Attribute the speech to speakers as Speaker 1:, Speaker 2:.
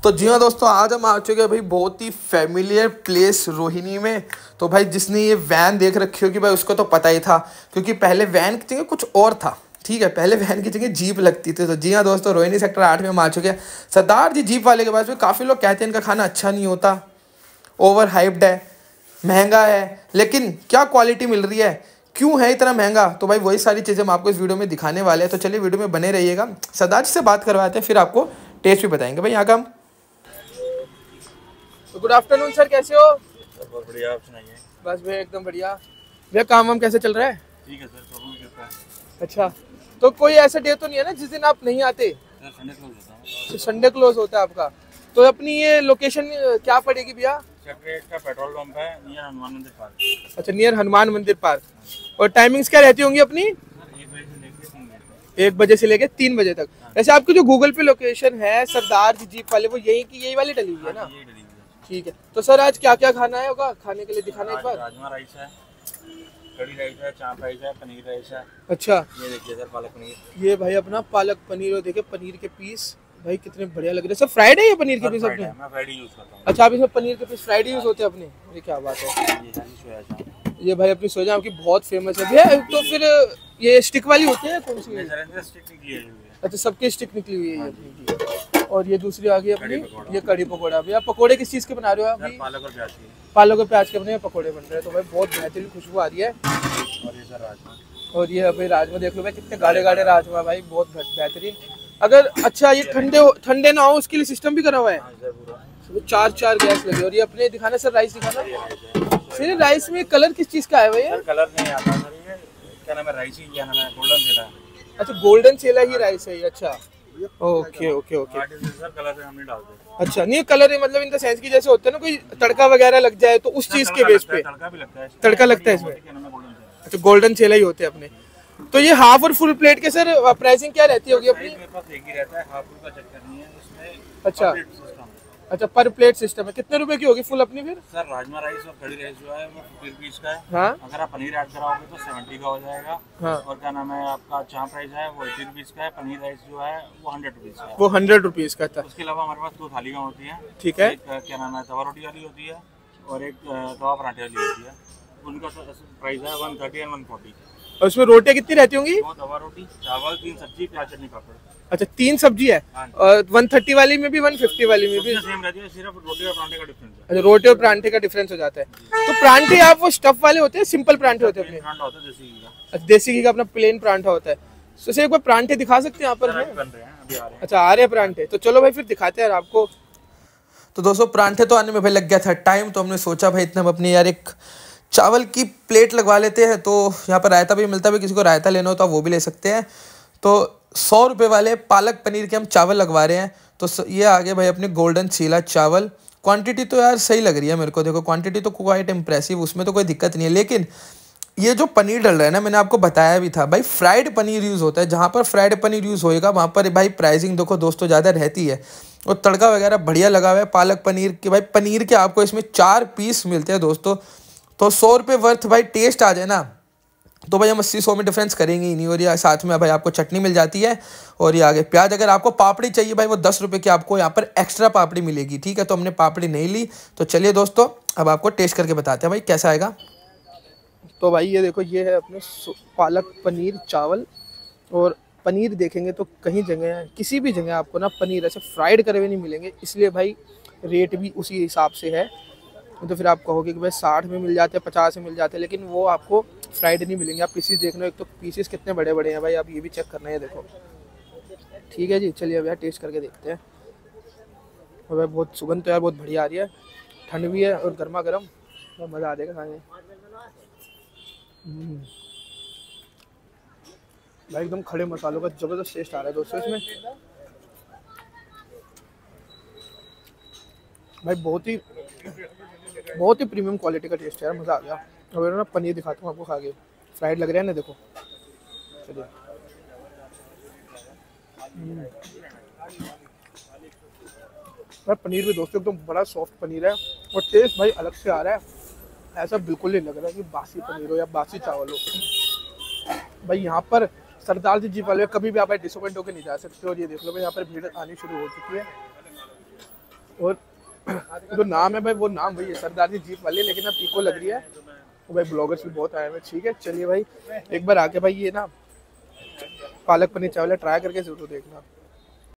Speaker 1: तो जी हाँ दोस्तों, आज हम आ चुके हैं भाई बहुत ही फेमिलियर प्लेस रोहिणी में। तो भाई जिसने ये वैन देख रखी होगी भाई उसको तो पता ही था, क्योंकि पहले वैन की जगह कुछ और था। ठीक है, पहले वैन की जगह जीप लगती थी। तो जी हाँ दोस्तों, रोहिणी सेक्टर 8 में हम आ चुके हैं। सरदार जी जीप वाले के पास में काफ़ी लोग कहते हैं इनका खाना अच्छा नहीं होता, ओवर हाइप्ड है, महंगा है, लेकिन क्या क्वालिटी मिल रही है, क्यों है इतना महंगा, तो भाई वही सारी चीज़ें हम आपको इस वीडियो में दिखाने वाले हैं। तो चलिए वीडियो में बने रहिएगा। सरदार जी से बात करवाते हैं, फिर आपको टेस्ट भी बताएंगे भाई यहाँ का हम। तो गुड आफ्टरनून सर, कैसे हो?
Speaker 2: बहुत बढ़िया, आप सुनाइए।
Speaker 1: बस भैया एकदम बढ़िया। भैया काम वाम कैसे चल रहा है?
Speaker 2: ठीक है सर, प्रॉब्लम क्या है?
Speaker 1: अच्छा, तो कोई ऐसा डे तो नहीं है ना जिस दिन आप नहीं आते?
Speaker 2: सर संडे क्लोज होता है।
Speaker 1: तो संडे क्लोज होता है आपका। तो अपनी ये लोकेशन क्या पड़ेगी भैया?
Speaker 2: सेक्टर 8 का पेट्रोल पंप है, नियर हनुमान मंदिर पार्क।
Speaker 1: अच्छा, नियर हनुमान मंदिर पार्क। और टाइमिंग्स क्या रहती होंगी अपनी? 1 बजे से लेके 3 बजे तक। वैसे आपकी जो गूगल पे लोकेशन है सरदार जी जीप वाले, वो यही वाली डली हुई है ना? ठीक है, तो सर आज क्या क्या खाना है होगा, खाने के लिए दिखाना एक बार।
Speaker 2: राजमा राइस है, कड़ी राइस है, चाप राइस है, पनीर राइस है।
Speaker 1: अच्छा,
Speaker 2: ये देखिए सर पालक पनीर।
Speaker 1: ये भाई अपना पालक पनीर, और देखिए पनीर के पीस भाई कितने बढ़िया लग रहे हैं। सर फ्राइड है ये पनीर के पीस अपने?
Speaker 2: मैं फ्राइड यूज करता हूं।
Speaker 1: अच्छा, आप इसमें पनीर के पीस फ्राइड यूज होते हैं अपने? ये क्या बात है।
Speaker 2: ये है सोया चाप।
Speaker 1: ये भाई अपनी सोया आपकी बहुत फेमस है भैया। तो फिर ये स्टिक वाली होती है कौन सी?
Speaker 2: स्टिक निकली है।
Speaker 1: अच्छा, सबकी स्टिक निकली हुई है अपनी। और ये दूसरी आ गई अपनी, ये कड़ी पकौड़ा। भैया पकौड़े किस चीज़ के बना रहे हो आप?
Speaker 2: पालक और प्याज के।
Speaker 1: पालक और प्याज के अपने पकौड़े बन रहे हैं। तो भाई बहुत बेहतरीन खुशबू आ रही है।
Speaker 2: और ये सर राजमा। और
Speaker 1: ये अभी राजमा देख लो भाई, कितने गाढ़े गाढ़े राजमा भाई, बहुत बेहतरीन। अगर अच्छा ये ठंडे ना हो उसके लिए सिस्टम भी करा हुआ है। 4 गैस लगे। और ये अपने दिखाना सर, राइस दिखाना फिर। राइस में कलर किस चीज़ का है भैया?
Speaker 2: कलर नहीं आता सर, ये क्या नाम है, राइस ही क्या नाम है, गोल्डन चेला।
Speaker 1: अच्छा, गोल्डन चेला ही राइस है ये। अच्छा, okay okay okay.
Speaker 2: Sir colour से हम नहीं डालते।
Speaker 1: अच्छा, नहीं कलर है मतलब इन द सेंस की जैसे होता है ना कोई तड़का वगैरह लग जाए तो उस चीज के बेस पे
Speaker 2: तड़का भी लगता है।
Speaker 1: तड़का लगता है इसमें। अच्छा, गोल्डन चेला ही होते हैं अपने। तो ये हाफ और फुल प्लेट के सर प्राइसिंग क्या रहती होगी अपनी?
Speaker 2: मेरे पास एक ही रहता है, हाफ फुल का चक्कर नहीं है इसमें।
Speaker 1: अच्छा अच्छा, पर प्लेट सिस्टम है। कितने रुपए की होगी फुल अपनी फिर?
Speaker 2: सर राजमा राइस और कड़ी राइस जो है वो 50 रुपीज का है।
Speaker 1: हाँ,
Speaker 2: अगर आप पनीर ऐड कराओगे तो 70 का हो जाएगा।
Speaker 1: हाँ,
Speaker 2: और क्या नाम है आपका चाप राइस है वो 80 रुपीज का है। पनीर राइस जो है वो 100 रुपीज का है।
Speaker 1: वो 100 रुपीज का था।
Speaker 2: उसके अलावा हमारे पास 2 थालियाँ होती हैं।
Speaker 1: ठीक है।
Speaker 2: क्या नाम है, तवा रोटी वाली होती है और एक तवा पराठे वाली होती है। उनका प्राइस है 130 एंड 140।
Speaker 1: और उसमें रोटियां कितनी रहती होंगी?
Speaker 2: 2 तवा रोटी, चावल, 3 सब्जी, प्याज चटनी पापड़।
Speaker 1: अच्छा, 3 सब्जी है। और 130 वाली में भी 150 वाली में भी
Speaker 2: सेम रहती है, सिर्फ रोटी और पराठे का डिफरेंस है।
Speaker 1: अच्छा, रोटी और परांठे का डिफरेंस हो जाता है। तो परांठे आप वो स्टफ वाले होते हैं, सिंपल परांठे होते हैं अपने?
Speaker 2: पराठा होता है देसी घी का।
Speaker 1: अच्छा, देसी घी का अपना प्लेन परांठा होता है। तो सर एक बार परांठे दिखा सकते हैं यहाँ पर?
Speaker 2: बन रहे हैं, अभी आ रहे हैं।
Speaker 1: अच्छा, आ रहे हैं परांठे, तो चलो भाई फिर दिखाते हैं आपको। तो दोस्तों परांठे तो आने में भाई लग गया था टाइम, तो हमने सोचा भाई इतना हम अपने यार एक चावल की प्लेट लगवा लेते हैं। तो यहाँ पर रायता भी मिलता है, किसी को रायता लेना हो तो आप वो भी ले सकते हैं। तो 100 रुपये वाले पालक पनीर के हम चावल लगवा रहे हैं। तो ये आ गए भाई अपने गोल्डन चीला चावल। क्वांटिटी तो यार सही लग रही है मेरे को, देखो क्वांटिटी तो क्वाइट इंप्रेसिव, उसमें तो कोई दिक्कत नहीं है। लेकिन ये जो पनीर डल रहा है ना, मैंने आपको बताया भी था भाई, फ्राइड पनीर यूज़ होता है। जहाँ पर फ्राइड पनीर यूज़ होएगा वहाँ पर भाई प्राइसिंग देखो दोस्तों ज़्यादा रहती है। और तड़का वगैरह बढ़िया लगा हुआ है पालक पनीर के। भाई पनीर के आपको इसमें 4 पीस मिलते हैं दोस्तों। तो 100 रुपये वर्थ भाई टेस्ट आ जाए ना, तो भाई हम 80-100 में डिफरेंस करेंगे ही नहीं। और ये साथ में भाई आपको चटनी मिल जाती है। और ये आगे प्याज, अगर आपको पापड़ी चाहिए भाई वो 10 रुपये की आपको यहाँ पर एक्स्ट्रा पापड़ी मिलेगी। ठीक है, तो हमने पापड़ी नहीं ली। तो चलिए दोस्तों अब आपको टेस्ट करके बताते हैं भाई कैसा आएगा। तो भाई ये देखो, ये है अपने पालक पनीर चावल। और पनीर देखेंगे तो कहीं जगह, किसी भी जगह आपको ना पनीर ऐसे फ्राइड करे हुए नहीं मिलेंगे, इसलिए भाई रेट भी उसी हिसाब से है। तो फिर आप कहोगे कि भाई 60 में मिल जाते हैं, 50 में मिल जाते हैं, लेकिन वो आपको फ्राइड नहीं मिलेंगे। आप पीसीस देख लो, एक तो पीसीस कितने बड़े बड़े हैं भाई, आप ये भी चेक करना है, देखो। ठीक है जी, चलिए अब यार टेस्ट करके देखते हैं। और भाई बहुत सुगंध तो यार बहुत बढ़िया आ रही है, ठंड भी है और गर्मा गर्म, तो मज़ा आ जाएगा खाने में भाई। एकदम खड़े मसालों का ज़बरदस्त टेस्ट आ रहा है दोस्तों इसमें भाई। बहुत ही प्रीमियम क्वालिटी का टेस्ट है यार, मज़ा आ गया। और ना पनीर दिखाता हूँ आपको खा के, फ्राइड लग रहा है ना, देखो। चलिए भाई, पनीर भी दोस्तों एकदम बड़ा सॉफ्ट पनीर है और टेस्ट भाई अलग से आ रहा है। ऐसा बिल्कुल नहीं लग रहा है कि बासी पनीर हो या बासी चावल हो भाई। यहाँ पर सरदार जी जीप वाले कभी भी आप डिसअपॉइंट होकर नहीं जा सकते। और ये देख लो भाई, यहाँ पर भीड़ आनी शुरू हो चुकी है। और जो नाम है भाई वो नाम वही है सरदार जी जीप वाली, लेकिन अब इको लग रही है। तो भाई ब्लॉगर्स भी बहुत आए हुए हैं। ठीक है चलिए भाई, एक बार आके भाई ये ना पालक पनीर चावल ट्राई करके जरूर देखना।